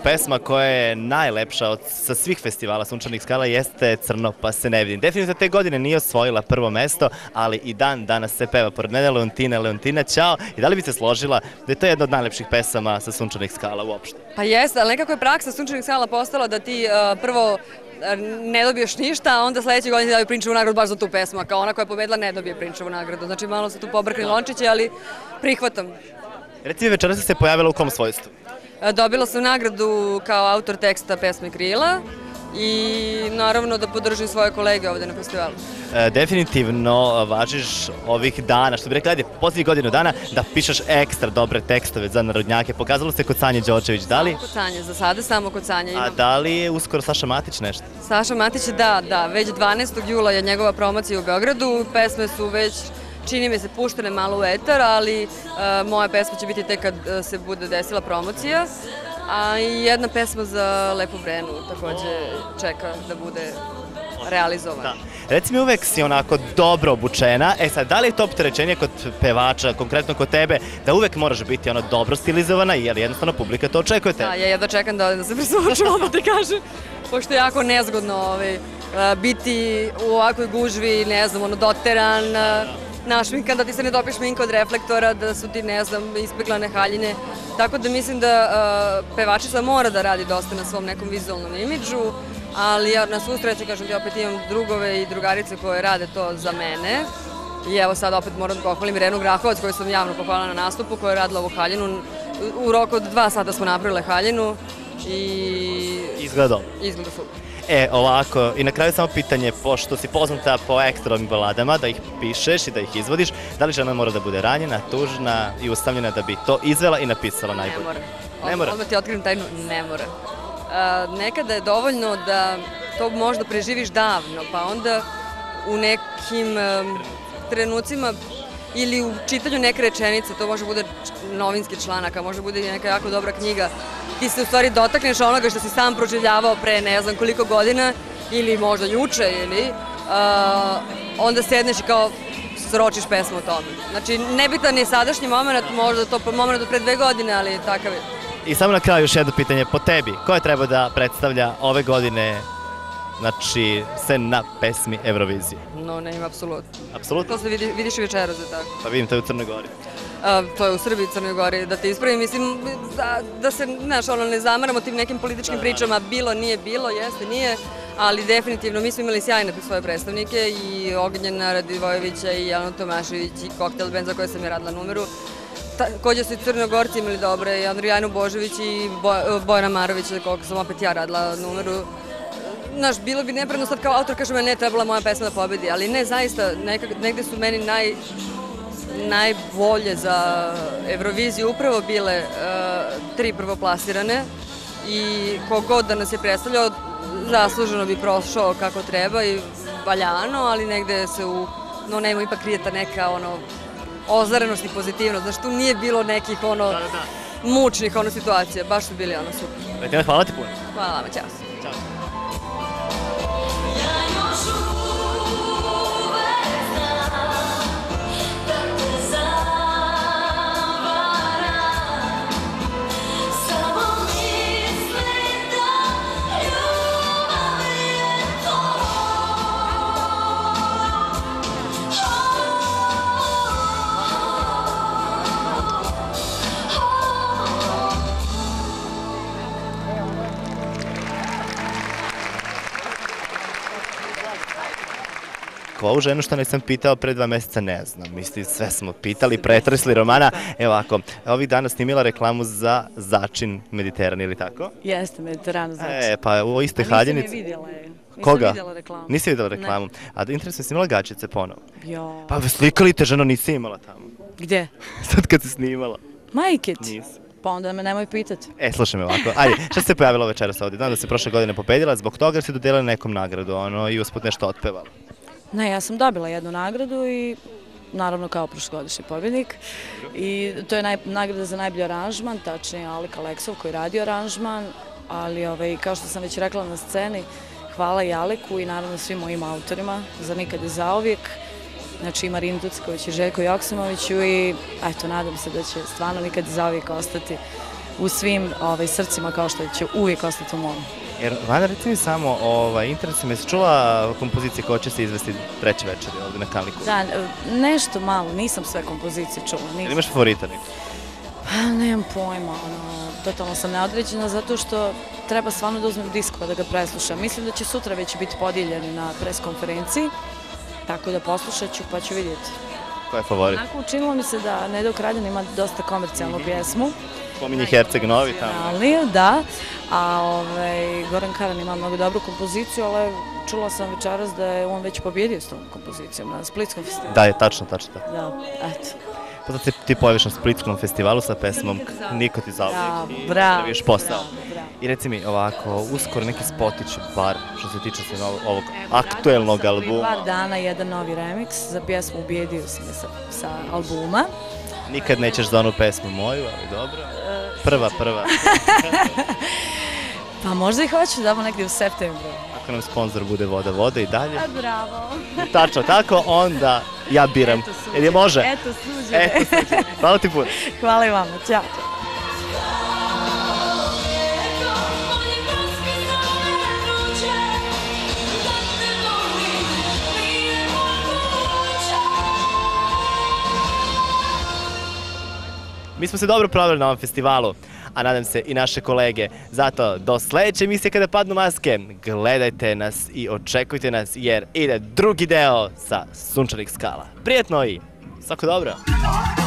pesma koja je najlepša sa svih festivala Sunčanih skala jeste Crno pa se ne vidim. Definitivno te godine nije osvojila prvo mesto, ali i dan danas se peva. Pored mene Leontina, ćao. I da li bi se složila da je to jedna od najlepših pesama sa Sunčanih skala uopšte? Pa jeste, ali nekako je praksa Sunčanih skala postala da ti prvo ne dobiješ ništa, a onda sledeće godine daju Prinčevu nagradu baš za tu pesmu, a kao ona koja je pobedila ne dobije Prinčevu nagradu. Znači malo su tu pobrkali lončići, ali prihvatam. Reci mi, večeras si se pojavila u kom svojstvu? Dobila sam nagradu kao autor teksta pesme Krila i naravno da podržim svoje kolege ovde na festivalu. Definitivno važiš ovih dana, što bi rekla, ajde, posljednjih godinu dana, da pišeš ekstra dobre tekstove za narodnjake. Pokazalo se kod Sanje Đorđević, da li? Kod Sanje, za sada samo kod Sanje. A da li je uskoro Saša Matić nešto? Saša Matić je da, već 12. jula je njegova promocija u Beogradu, pesme su već, čini mi se, puštene malo u etar, ali moja pesma će biti tek kad se bude desila promocija. A i jedna pesma za Lepu Brenu takođe čeka da bude realizovana. Reci mi, uvek si onako dobro obučena. E sad, da li je to opterećenje kod pevača, konkretno kod tebe, da uvek moraš biti ono dobro stilizovana, jer jednostavno publika to očekuje tebe? Da, ja jedva čekam da se presučem, da ti kažem, pošto je jako nezgodno biti u ovakvoj gužvi, ne znam, doteran, našminkan, da ti se ne dopi šminka od reflektora, da su ti, ne znam, ispeglane haljine. Tako da mislim da pevačica mora da radi dosta na svom nekom vizualnom imidžu, ali ja na svu sreću, kažem ti, opet imam drugove i drugarice koje rade to za mene. I evo sad opet moram da pohvalim Irenu Grahovac koju sam javno pohvalila na nastupu, koja je radila ovu haljinu. U roku od 2 sata smo napravile haljinu i... Izgleda dobro. Izgleda super. Ovako, i na kraju samo pitanje, pošto si poznata po ekstrovim baladama, da ih pišeš i da ih izvodiš, da li žena mora da bude ranjena, tužna i ustavljena da bi to izvela i napisala najbolje? Ne mora. Ne mora? Odmah ti otkrijem tajnu, ne mora. Nekada je dovoljno da to možda preživiš davno, pa onda u nekim trenucima ili u čitanju neke rečenice, to može bude novinski članak, a može bude i neka jako dobra knjiga, ti se u stvari dotakneš onoga što si sam proživljavao pre ne znam koliko godina ili možda juče ili onda sedneš i kao sročiš pesmu o tome. Znači, nebitan je sadašnji moment, možda to moment od pre 2 godine, ali takav je. I samo na kraju još jedno pitanje po tebi. Ko je treba da predstavlja ove godine, znači, se na pesmi Eurovizije? No, ne ima apsolutno. Apsolutno? To se vidiš i večeras, je tako. Pa vidim, to je u Crnoj Gori. To je u Srbiji i Crnoj Gori, da te ispravim. Mislim, da se, znaš, ne zamaramo tim nekim političkim pričama, bilo, nije bilo, jeste, nije, ali definitivno mi smo imali sjajne svoje predstavnike i Ognjena Radivojevića i Jelenu Tomašević i Koktel band za koje sam je radila numeru. Takođe su i Crnogorci imali dobre, i Andrijanu Božović i Bojana Marović, koliko sam opet ja radila numeru. Znaš, bilo bi nepravno sad kao autor kažem, ne trebala moja pesma da pobedi, ali ne, zaista, negde su meni najbolje za Euroviziju upravo bile 3 prvoplasirane i kogod da nas je predstavljao zasluženo bi prošao kako treba i valjano, ali negde se nema ipak krije ta neka ozarenost i pozitivnost. Znaš, tu nije bilo nekih mučnih situacija, baš su bili super. Hvala ti puno. Hvala vam, ćao. Ovu ženu što nisam pitao pre 2 meseca ne znam, mislim sve smo pitali, pretresli Romana. Evo ovako, ovih dana snimila reklamu za Začin Mediteran, ili tako? Jeste, Mediteran Začin. Pa u istoj haljinici. Nisam je vidjela. Koga? Nisam vidjela reklamu. Nisi vidjela reklamu? A interesno, snimala gačice ponovo? Jo. Pa slikali te, ženo, nisi imala tamo. Gdje? Sad kad si snimala. Majke ti? Nisi. Pa onda me nemoj pitati. Slušaj me ovako, ajde, šta se pojavila večeras ovdje? Znam da si prošle godine pobedila, zbog toga si dodelila nekom nagradu, i usput nešto otpevala. Ne, ja sam dobila jednu nagradu i naravno kao prošlogodišnji pobjednik. I to je nagrada za najbolji aranžman, tačnije Alek Aleksov koji radi aranžman, ali kao što sam već rekla na sceni, hvala i Aleku i naravno svim mojim autorima za nikad i zauvijek. Znači i Marini Tucković i Željko Joksimoviću i eto, nadam se da će stvarno nikad i zauvijek ostati u svim srcima kao što će uvijek ostati u mom. Jer, Vanja, reci mi samo, interesuje me, si čula kompozicije koje će se izvesti treće večeri ovdje na Kalniku? Da, nešto malo, nisam sve kompozicije čula. Ili imaš favorita neko? Nemam pojma, totalno sam neodređena zato što treba stvarno da uzmem disk pa da ga preslušam. Mislim da će sutra već biti podijeljeni na pres konferenciji, tako da poslušat ću pa ću vidjeti. Ko je favorit? Onako, učinilo mi se da Nedo Kraljan ima dosta komercijalnu pjesmu. Pominje Herceg Novi tamo. Da, a Goran Karan ima mnogo dobru kompoziciju, ali čula sam večeras da je on već pobjedio s tom kompozicijom na Splitskom festivalu. Da, je tačno. Da, eto. Pa sad ti pojaviš na Splitskom festivalu sa pesmom Niko ti zauvijek i napraviš posao. I reci mi ovako, uskoro neki spotić bar što se tiče ovog aktuelnog albuma. Par dana jedan novi remix za pjesmu Ubijedio si me sa albuma. Nikad nećeš za onu pesmu moju, ali dobro. Prva. Pa možda i hoću da negdje u septembru. Ako nam sponsor bude Voda i dalje. Bravo. Tačno tako, onda ja biram. Jer je može? Eto suđe. Hvala ti puno. Hvala i vama, ćao. Mi smo se dobro proveli na ovom festivalu, a nadam se i naše kolege. Zato do sljedeće emisije kada padnu maske, gledajte nas i očekujte nas jer ide drugi deo sa Sunčanih skala. Prijetno i svako dobro!